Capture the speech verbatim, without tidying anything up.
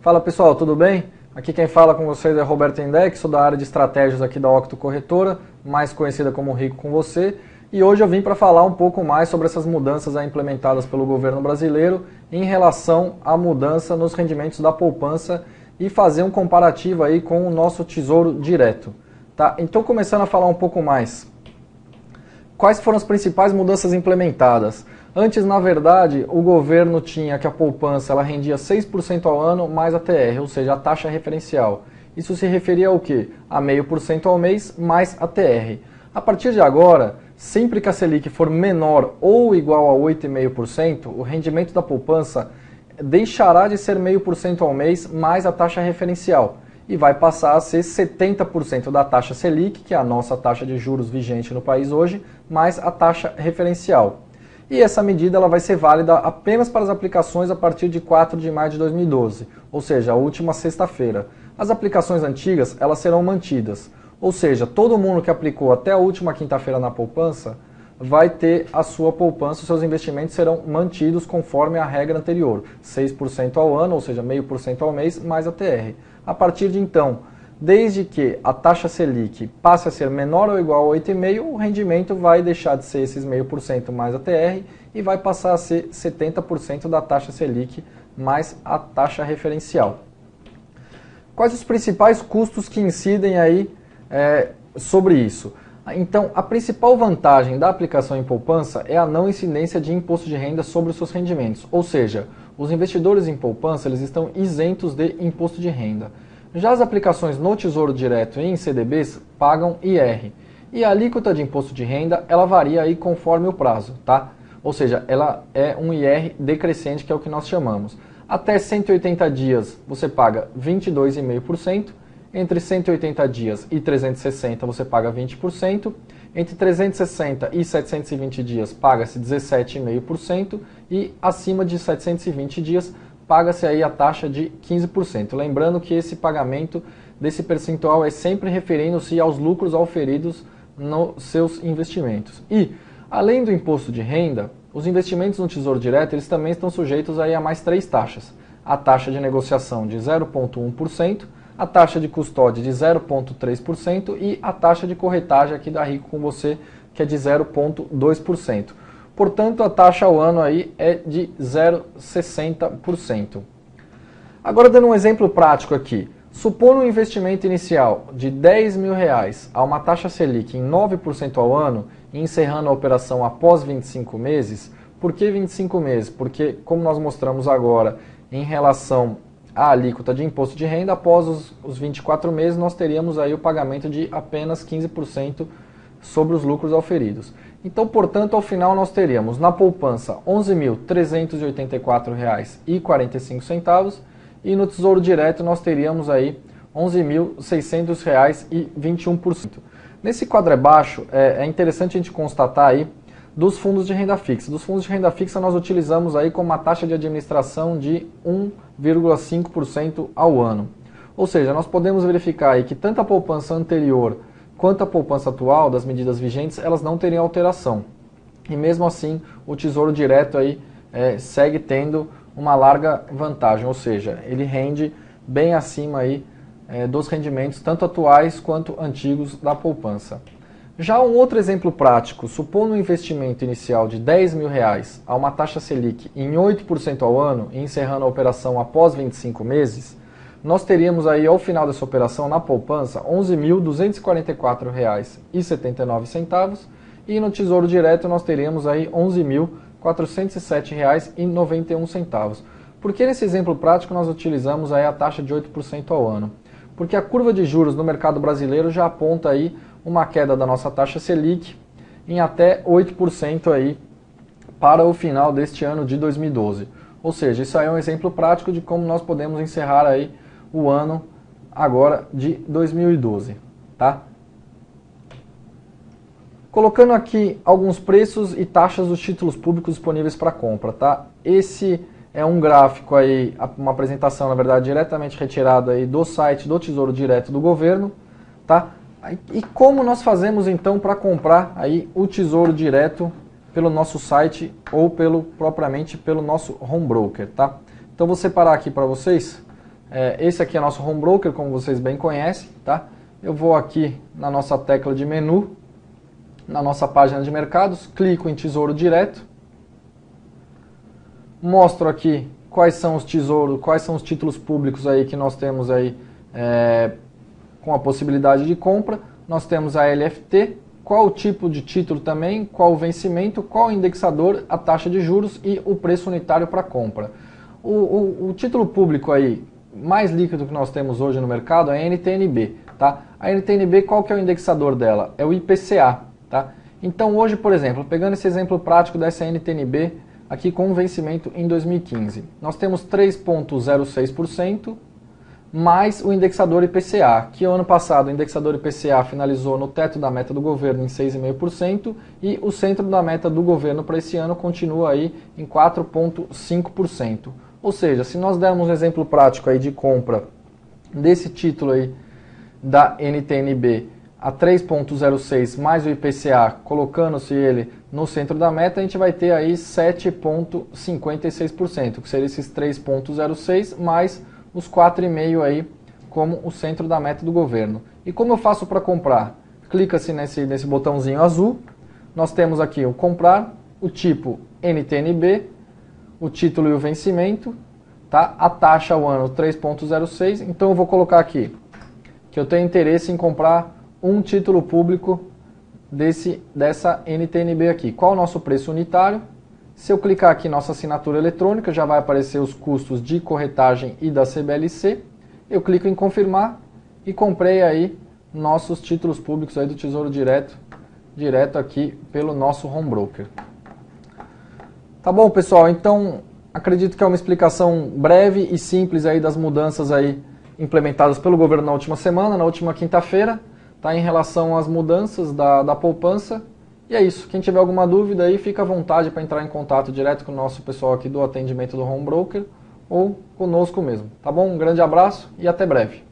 Fala pessoal, tudo bem? Aqui quem fala com vocês é Roberto Indec, sou da área de estratégias aqui da Octo Corretora, mais conhecida como Rico com Você, e hoje eu vim para falar um pouco mais sobre essas mudanças implementadas pelo governo brasileiro em relação à mudança nos rendimentos da poupança e fazer um comparativo aí com o nosso Tesouro Direto. Tá? Então, começando a falar um pouco mais. Quais foram as principais mudanças implementadas? Antes, na verdade, o governo tinha que a poupança ela rendia seis por cento ao ano mais a T R, ou seja, a taxa referencial. Isso se referia ao quê? A zero vírgula cinco por cento ao mês mais a T R. A partir de agora, sempre que a Selic for menor ou igual a oito vírgula cinco por cento, o rendimento da poupança deixará de ser zero vírgula cinco por cento ao mês mais a taxa referencial e vai passar a ser setenta por cento da taxa Selic, que é a nossa taxa de juros vigente no país hoje, mais a taxa referencial. E essa medida ela vai ser válida apenas para as aplicações a partir de quatro de maio de dois mil e doze, ou seja, a última sexta-feira. As aplicações antigas elas serão mantidas, ou seja, todo mundo que aplicou até a última quinta-feira na poupança vai ter a sua poupança, os seus investimentos serão mantidos conforme a regra anterior, seis por cento ao ano, ou seja, zero vírgula cinco por cento ao mês, mais a T R. A partir de então, desde que a taxa Selic passe a ser menor ou igual a oito vírgula cinco por cento, o rendimento vai deixar de ser esses zero vírgula cinco por cento mais a T R e vai passar a ser setenta por cento da taxa Selic mais a taxa referencial. Quais os principais custos que incidem aí é, sobre isso? Então, a principal vantagem da aplicação em poupança é a não incidência de imposto de renda sobre os seus rendimentos, ou seja, os investidores em poupança eles estão isentos de imposto de renda. Já as aplicações no Tesouro Direto e em C D Bs pagam I R. E a alíquota de imposto de renda, ela varia aí conforme o prazo, tá? Ou seja, ela é um I R decrescente, que é o que nós chamamos. Até cento e oitenta dias você paga vinte e dois vírgula cinco por cento, entre cento e oitenta dias e trezentos e sessenta você paga vinte por cento, entre trezentos e sessenta e setecentos e vinte dias paga-se dezessete vírgula cinco por cento e acima de setecentos e vinte dias paga-se aí a taxa de quinze por cento. Lembrando que esse pagamento desse percentual é sempre referindo-se aos lucros auferidos nos seus investimentos. E, além do imposto de renda, os investimentos no Tesouro Direto eles também estão sujeitos aí a mais três taxas. A taxa de negociação de zero vírgula um por cento, a taxa de custódia de zero vírgula três por cento e a taxa de corretagem aqui da Rico com Você, que é de zero vírgula dois por cento. Portanto, a taxa ao ano aí é de zero vírgula sessenta por cento. Agora, dando um exemplo prático aqui. Supondo um investimento inicial de dez mil reais a uma taxa Selic em nove por cento ao ano e encerrando a operação após vinte e cinco meses. Por que vinte e cinco meses? Porque, como nós mostramos agora, em relação à alíquota de imposto de renda, após os, os vinte e quatro meses, nós teríamos aí o pagamento de apenas quinze por cento sobre os lucros auferidos. Então, portanto, ao final nós teríamos na poupança onze mil trezentos e oitenta e quatro reais e quarenta e cinco centavos e no Tesouro Direto nós teríamos aí onze mil seiscentos reais e vinte e um por cento. Nesse quadro abaixo é, é interessante a gente constatar aí dos fundos de renda fixa. Dos fundos de renda fixa nós utilizamos aí com uma taxa de administração de um vírgula cinco por cento ao ano. Ou seja, nós podemos verificar aí que tanto a poupança anterior quanto a poupança atual das medidas vigentes, elas não teriam alteração. E mesmo assim, o Tesouro Direto aí é, segue tendo uma larga vantagem, ou seja, ele rende bem acima aí é, dos rendimentos tanto atuais quanto antigos da poupança. Já um outro exemplo prático, supondo um investimento inicial de dez mil reais a uma taxa Selic em oito por cento ao ano e encerrando a operação após vinte e cinco meses, nós teríamos aí ao final dessa operação na poupança onze mil duzentos e quarenta e quatro reais e setenta e nove centavos e no Tesouro Direto nós teríamos aí onze mil quatrocentos e sete reais e noventa e um centavos. Por que nesse exemplo prático nós utilizamos aí a taxa de oito por cento ao ano? Porque a curva de juros no mercado brasileiro já aponta aí uma queda da nossa taxa Selic em até oito por cento aí para o final deste ano de dois mil e doze. Ou seja, isso aí é um exemplo prático de como nós podemos encerrar aí o ano agora de dois mil e doze, tá? Colocando aqui alguns preços e taxas dos títulos públicos disponíveis para compra, tá? Esse é um gráfico aí, uma apresentação, na verdade, diretamente retirada aí do site do Tesouro Direto do governo, tá? E como nós fazemos então para comprar aí o Tesouro Direto pelo nosso site ou pelo propriamente pelo nosso home broker, tá? Então vou separar aqui para vocês É, esse aqui é nosso home broker, como vocês bem conhecem, tá? Eu vou aqui na nossa tecla de menu, na nossa página de mercados, clico em Tesouro Direto, mostro aqui quais são os tesouros, quais são os títulos públicos aí que nós temos aí é, com a possibilidade de compra. Nós temos a L F T, qual o tipo de título também, qual o vencimento, qual o indexador, a taxa de juros e o preço unitário para compra. O, o, o título público aí mais líquido que nós temos hoje no mercado é a N T N B, tá? A N T N B, qual que é o indexador dela? É o I P C A, tá? Então hoje, por exemplo, pegando esse exemplo prático dessa N T N B, aqui com vencimento em dois mil e quinze, nós temos três vírgula zero seis por cento mais o indexador I P C A, que ano passado o indexador I P C A finalizou no teto da meta do governo em seis vírgula cinco por cento e o centro da meta do governo para esse ano continua aí em quatro vírgula cinco por cento. Ou seja, se nós dermos um exemplo prático aí de compra desse título aí da N T N B a três vírgula zero seis mais o I P C A, colocando-se ele no centro da meta, a gente vai ter aí sete vírgula cinquenta e seis por cento, que seria esses três vírgula zero seis mais os quatro vírgula cinco por cento aí como o centro da meta do governo. E como eu faço para comprar? Clica-se nesse, nesse botãozinho azul, nós temos aqui o comprar, o tipo N T N B, o título e o vencimento, tá? A taxa ao ano três vírgula zero seis, então eu vou colocar aqui que eu tenho interesse em comprar um título público desse, dessa N T N B aqui. Qual o nosso preço unitário? Se eu clicar aqui em nossa assinatura eletrônica, já vai aparecer os custos de corretagem e da C B L C. Eu clico em confirmar e comprei aí nossos títulos públicos aí do Tesouro Direto, direto aqui pelo nosso home broker. Tá bom, pessoal? Então, acredito que é uma explicação breve e simples aí das mudanças aí implementadas pelo governo na última semana, na última quinta-feira, tá? Em relação às mudanças da, da poupança. E é isso. Quem tiver alguma dúvida aí, fica à vontade para entrar em contato direto com o nosso pessoal aqui do atendimento do home broker ou conosco mesmo. Tá bom? Um grande abraço e até breve.